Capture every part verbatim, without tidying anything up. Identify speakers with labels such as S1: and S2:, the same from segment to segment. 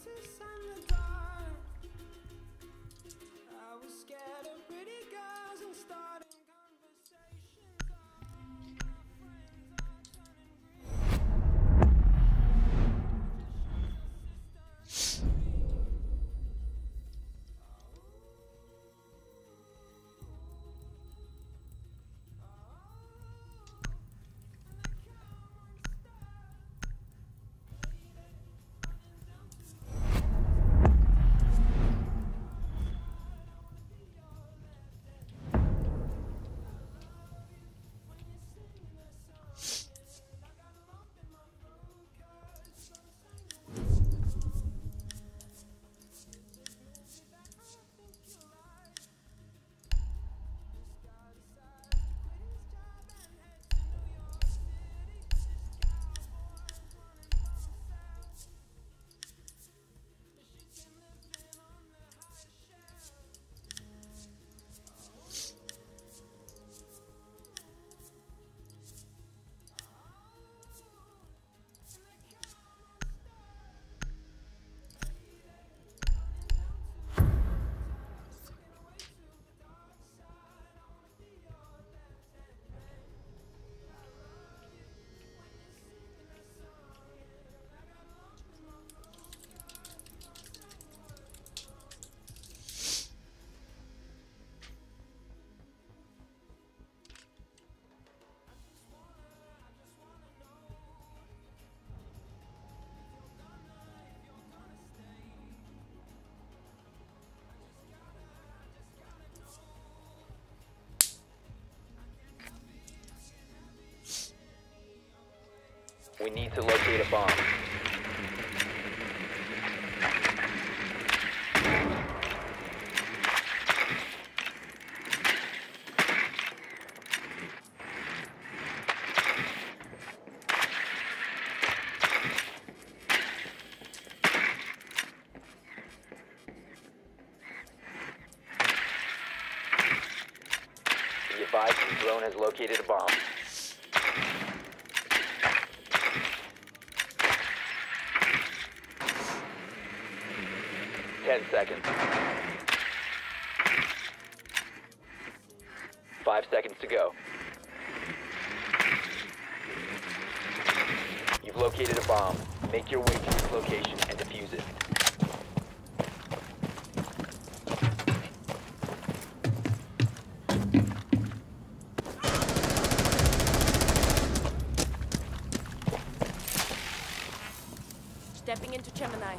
S1: We need to locate a bomb. Be advised, the drone has located a bomb. Ten seconds. Five seconds to go. You've located a bomb. Make your way to its location and defuse it.
S2: Stepping into Gemini.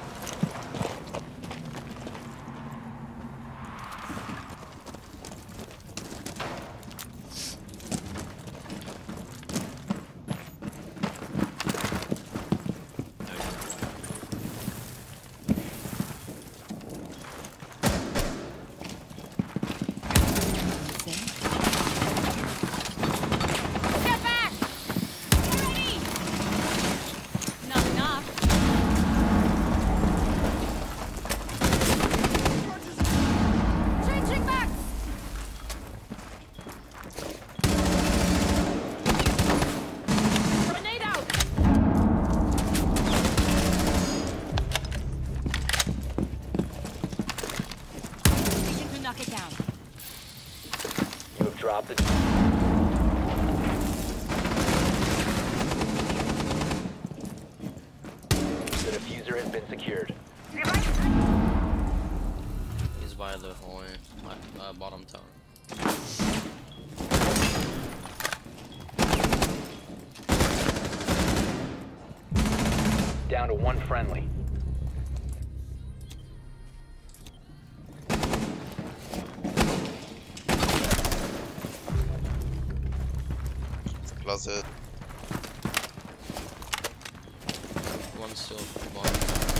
S2: Drop the... The diffuser has been secured.
S3: He's by the hole, uh, bottom tower.
S1: Down to one friendly.
S4: Closet.
S3: One still one.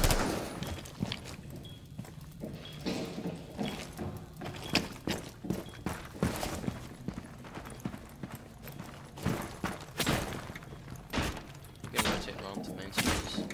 S3: You can rotate around to main space.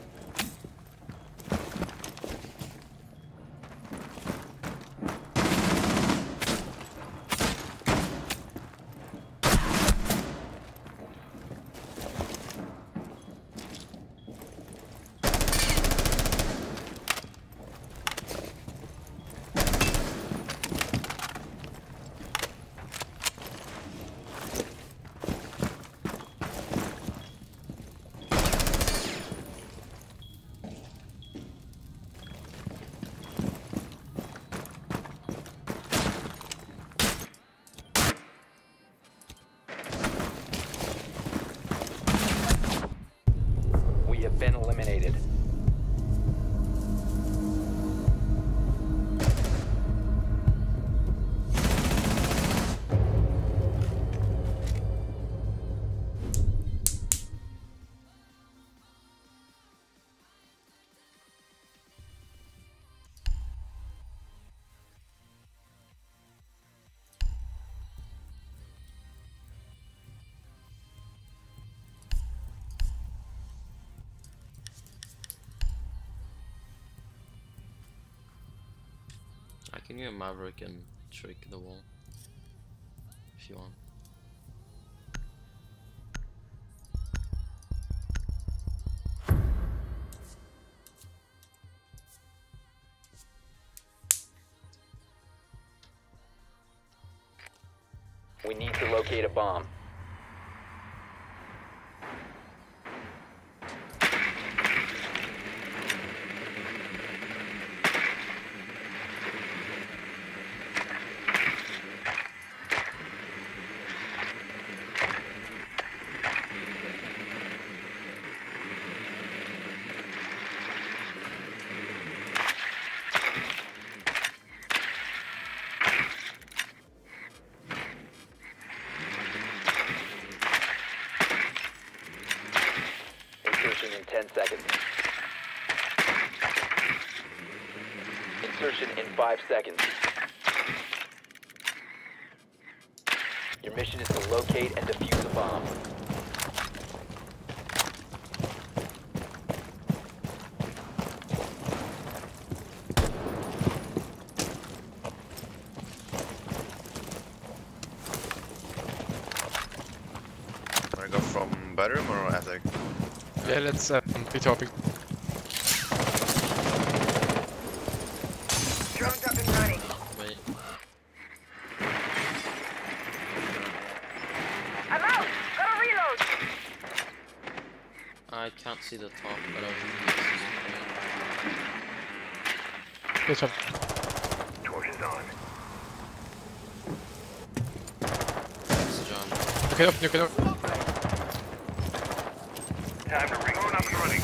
S3: Can you Maverick and trick the wall? If you want.
S1: We need to locate a bomb. Insertion in ten seconds. Insertion in five seconds. Your mission is to locate and defuse a bomb.
S4: Wanna go from bedroom or attic?
S5: Yeah, let's uh, be topic.
S6: Drone's up and running.
S3: Wait.
S6: I'm out! Gotta reload!
S3: I can't see the top, but I think
S5: Good job.
S6: Torch is on.
S3: it's John.
S5: Okay, up, you can up.
S6: Time to ring on up and running.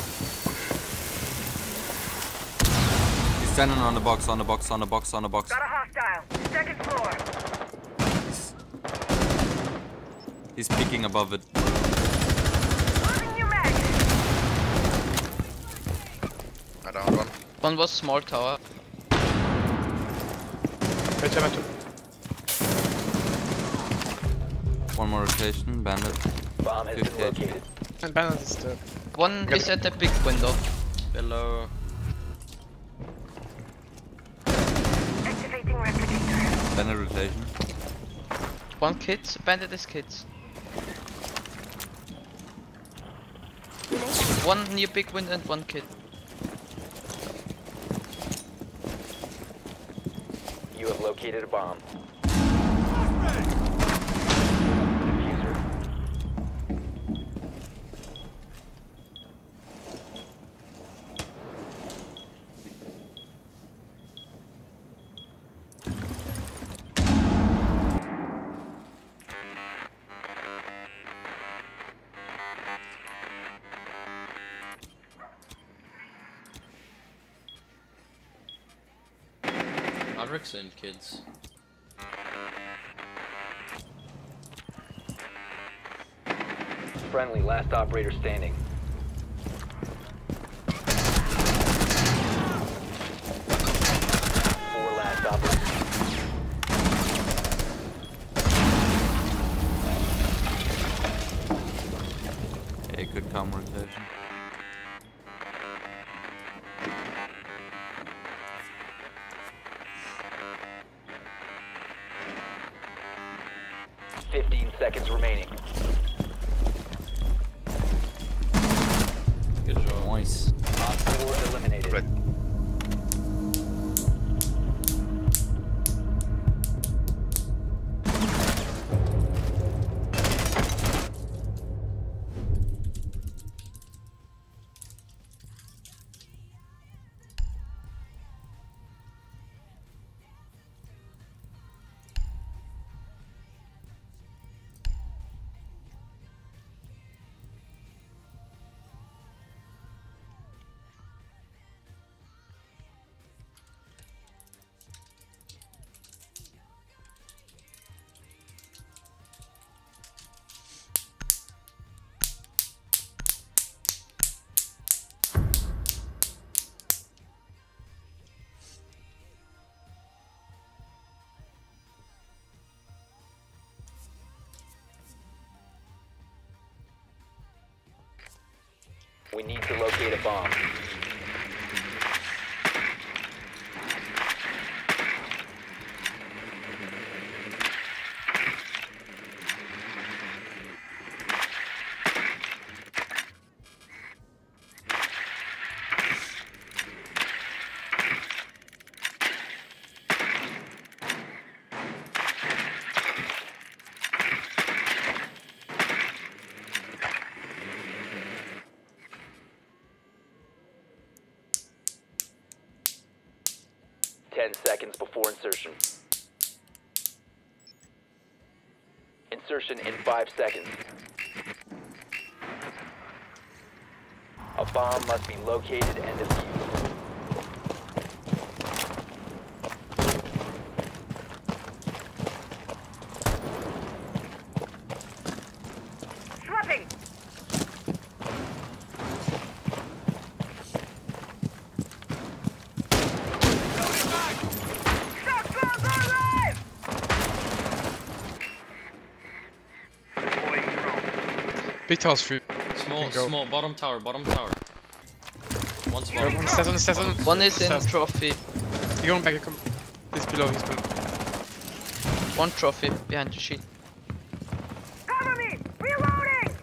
S7: He's standing on the box, on the box, on the box, on the box.
S6: Got a hostile. Second floor.
S7: He's peeking above it.
S6: Losing you mag.
S4: I downed one.
S8: One was small tower.
S5: Good job, two.
S7: One more rotation, bandit.
S1: Bomb has been
S7: fifty-eight.
S1: located.
S5: And balance is the...
S8: One
S5: Got
S8: is
S5: it.
S8: at the big window.
S3: Below.
S6: Activating replicator.
S7: Bandit rotation.
S8: One kit. Bandit is kids. One near big window and one kid.
S1: You have located a bomb. Diffuser.
S3: Mavericks and kids.
S1: Friendly, last operator standing. Four last operators.
S7: Yeah, he could come rotation.
S1: Fifteen seconds remaining.
S3: Good job.
S7: Nice.
S1: Op four eliminated.
S4: Right.
S1: We need to locate a bomb. ten seconds before insertion. Insertion in five seconds. A bomb must be located and defused.
S6: Swapping. Shock guns are alive! Deploying drone.
S5: Big tower's through.
S3: Small,
S5: Go.
S3: small, bottom tower, bottom tower. One's bottom.
S5: One stairs, one stairs, one.
S8: One is in
S5: Stairs.
S8: trophy.
S5: You're going back, you come. He's below, he's below.
S8: One trophy behind the sheet.
S6: Cover me! Reloading!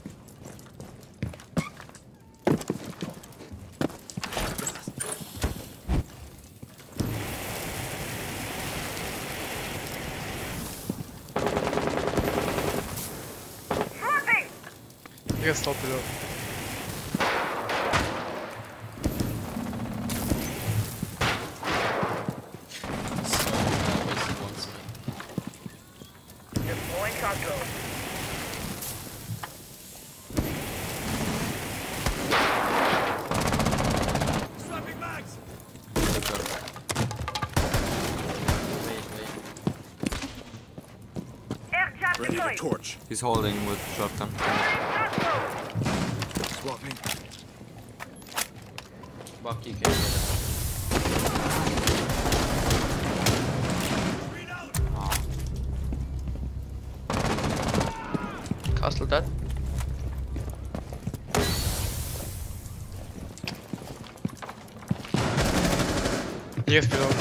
S6: Swapping!
S5: You guys stop below.
S6: Deploying shock drone.
S3: Wait, wait.
S6: Air trap deployed.
S9: Torch.
S7: He's holding with shotgun.
S6: Shock drone.
S9: Swapping.
S3: Buck, you can get it.
S8: Castle dead.
S5: You guys below.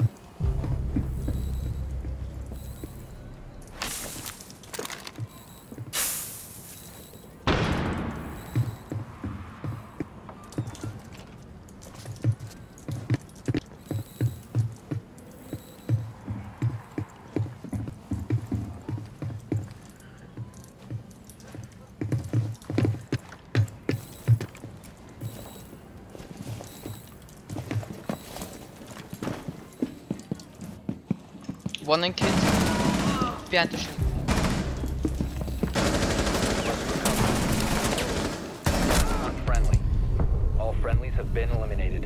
S8: One in kit. Behind the sheet.
S1: Unfriendly. All friendlies have been eliminated.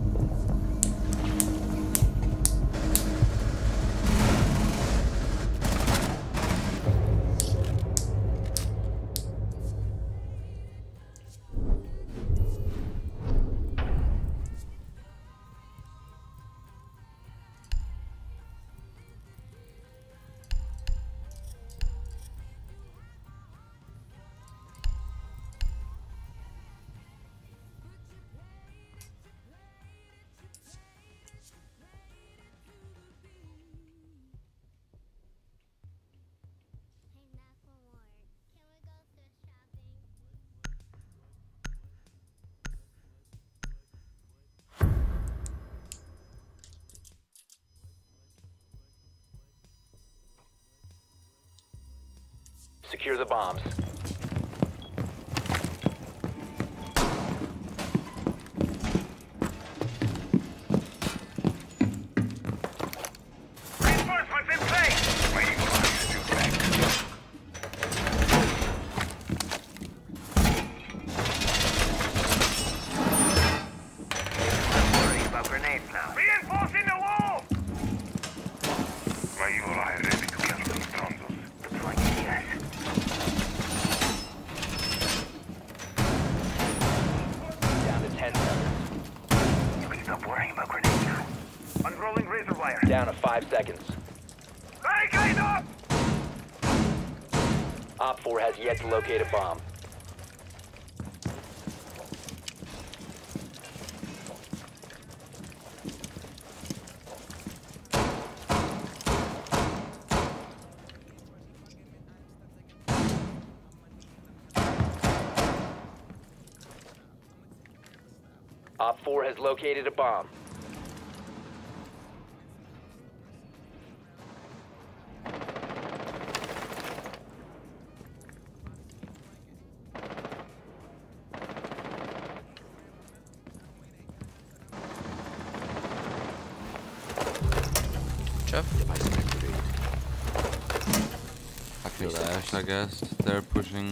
S1: Secure the bombs.
S6: Reinforcements in place! Waiting for us to do back. Worrying about grenades now. Reinforcing the wall! My evil eye ready to kill those trondos. Deploying you guys.
S1: Down to ten seconds.
S6: You can stop worrying about grenades now. Unrolling razor wire.
S1: Down to five seconds.
S6: Barricade up!
S1: Op four has yet to locate a bomb. Op four has located a bomb.
S8: job.
S7: Flash, I guess. They're pushing.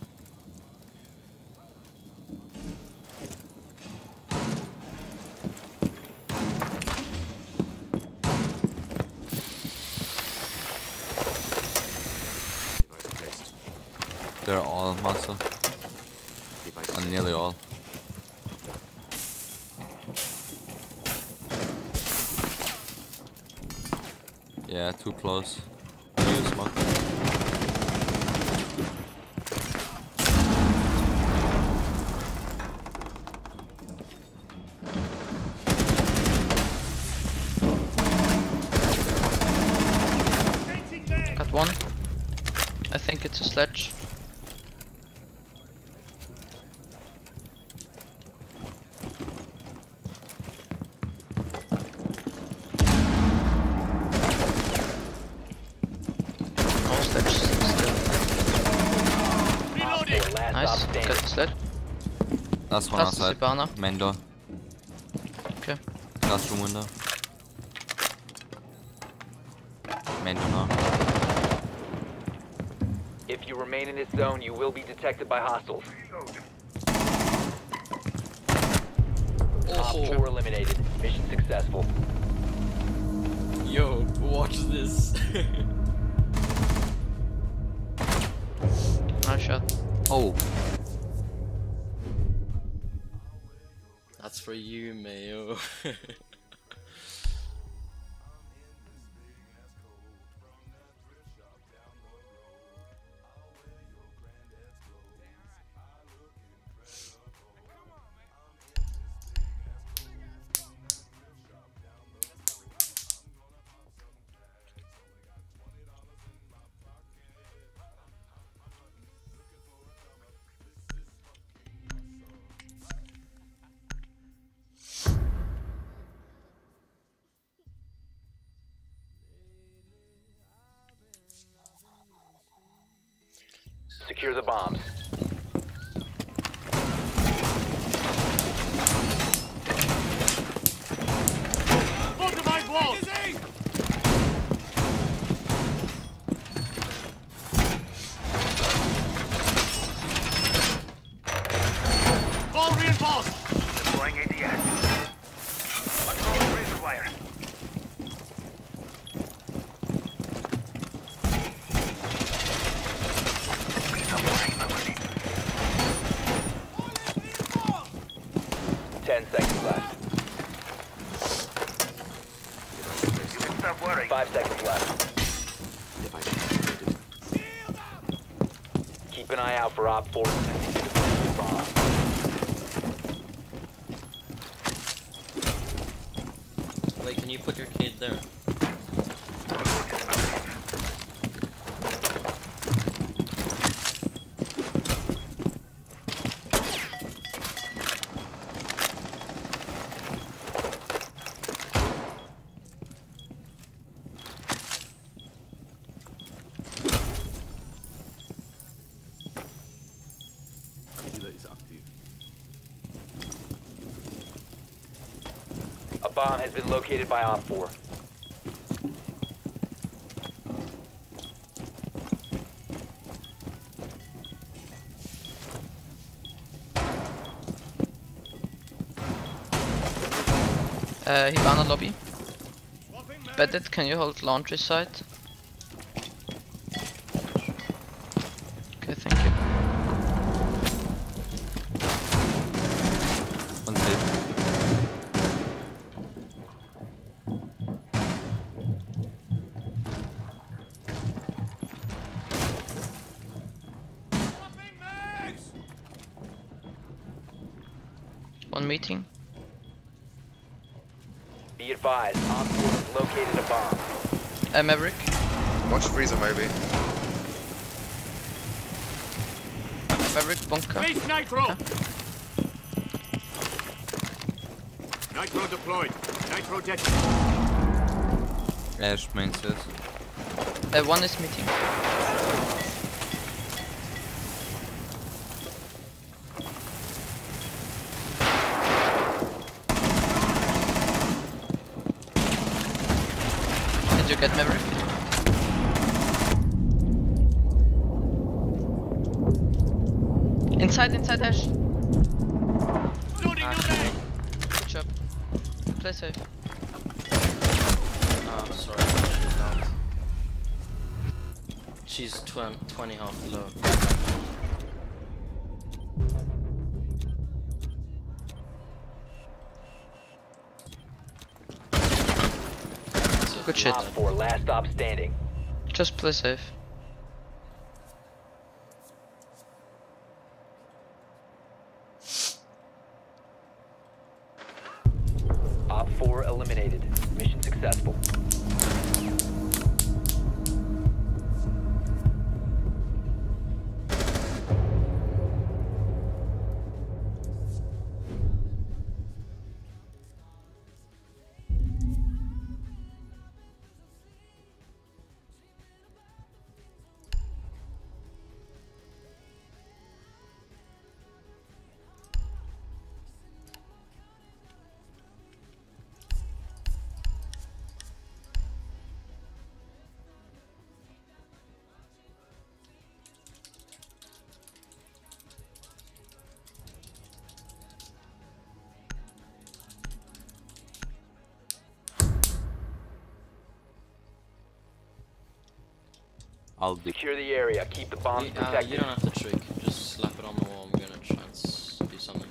S7: They're all muscle. And nearly all. Yeah, too close. Use smoke.
S8: Got one. I think it's a sledge. No sledge still.
S1: Op four, last
S8: Nice.
S1: stop
S8: Got
S1: standing.
S8: the sled.
S7: Last one
S8: That's
S7: outside.
S8: Sibana.
S7: Main door.
S8: Okay.
S7: Last room window. Main door now.
S1: If you remain in this zone, you will be detected by hostiles. Op four eliminated. Mission successful.
S3: Yo, watch this.
S8: Nice shot.
S7: Oh,
S3: That's for you, Mayo.
S1: Secure the bombs.
S6: All reinforced. Deploying A D S. Control razor wire.
S1: Ten seconds left.
S6: You can stop worrying.
S1: Five seconds left. Keep an eye out for Op four attempting to defuse the bomb.
S3: Wait, can you put your kid there?
S1: A bomb has been located by Op four.
S8: Uh, Hibana lobby. Bedded, can you hold laundry site? Okay, thank you.
S7: one safe.
S8: One meeting.
S1: Be advised, Op four has located a bomb.
S8: Uh, Maverick.
S4: Watch freezer maybe.
S8: Maverick bunker.
S6: Face nitro. Nitro deployed. Nitro detonated.
S7: Ash main stairs.
S8: Uh, one is meeting. Did you get Maverick? Inside, inside Ash.
S3: Actually,
S8: Good job. Play safe.
S3: oh, sorry, she's down. She's twen twenty half low.
S8: Good shit.
S1: Op four, last stop standing.
S8: Just play safe.
S1: Op four eliminated. Mission successful.
S7: I'll be.
S1: Secure the area. Keep the bombs
S3: You, uh,
S1: protected.
S3: you don't have to trick, just slap it on the wall. I'm gonna try and s do something.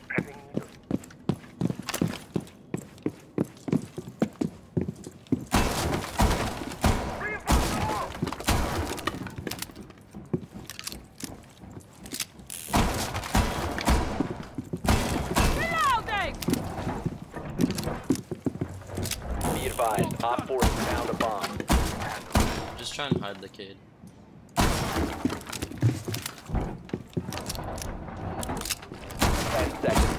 S1: Be advised. Op four has found a bomb.
S3: Just try and hide the kid.
S1: Ten seconds.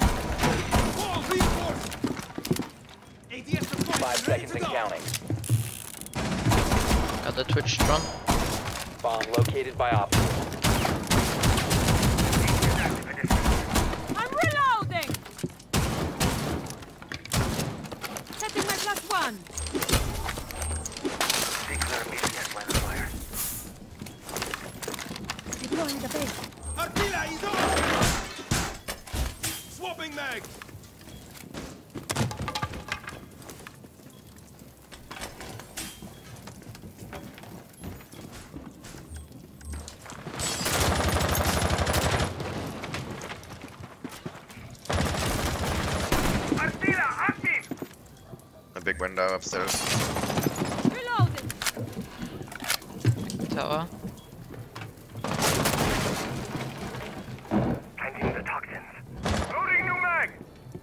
S1: Five seconds and counting.
S8: Got the Twitch drone.
S1: Bomb located by Op four.
S2: I'm reloading! Setting my plus one. Deploying the base.
S6: Artilla, he's on! Swapping mags! Artilla, active!
S4: A big window upstairs.
S2: Reloading!
S8: Tower.
S6: Planting the toxins. Loading new mag!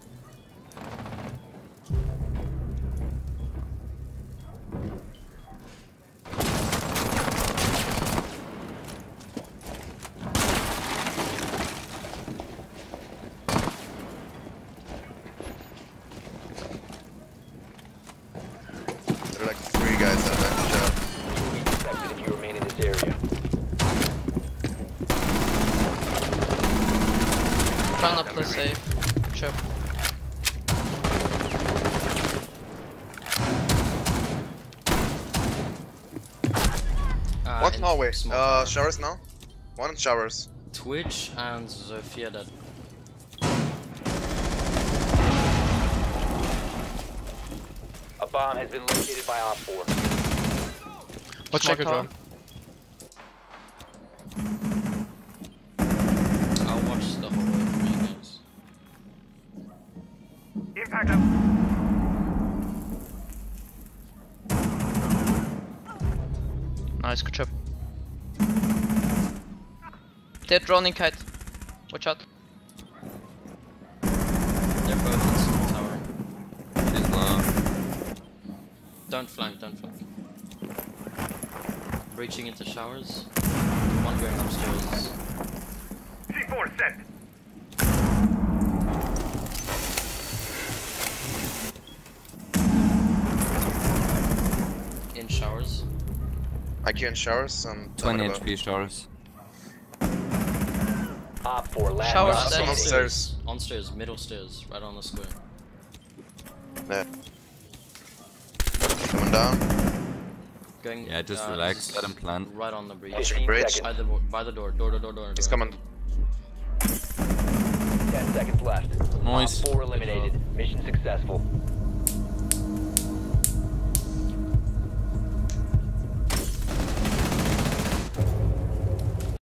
S4: There are like three guys in that shot.
S1: Be protected if you remain in this area.
S8: Trying to play safe. Good job.
S3: Uh,
S4: What?
S3: in
S4: No, wait.
S3: small
S4: Uh,
S3: tower.
S4: showers now? One in showers.
S3: Twitch and Zofia dead.
S1: A bomb has been located by Op four.
S5: Watch
S8: Small
S5: check it
S8: tower.
S5: drone.
S3: I'll watch the whole way for you guys.
S6: Impact up!
S8: Nice, good job. They're droning kite. Watch out.
S3: They're both in small tower.
S7: She's low.
S3: Don't flank, don't flank. Reaching into showers. One going upstairs.
S6: C four set!
S3: In showers.
S4: I Q in showers and
S7: twenty
S4: above.
S7: H P showers.
S1: Op four, last
S8: Showers
S1: stop
S8: dead.
S1: standing.
S4: Upstairs.
S3: On stairs, middle stairs, right on the square.
S4: Yeah. Coming down.
S3: Going,
S7: Yeah, just
S3: uh,
S7: relax, let him plant.
S3: Right on the breach.
S4: Watching
S1: fifteen
S4: bridge.
S3: By
S1: seconds.
S3: the, by the door, door, door, door, door.
S4: He's
S3: door.
S4: coming.
S1: ten seconds left.
S7: Nice.
S1: Op four eliminated. Mission successful.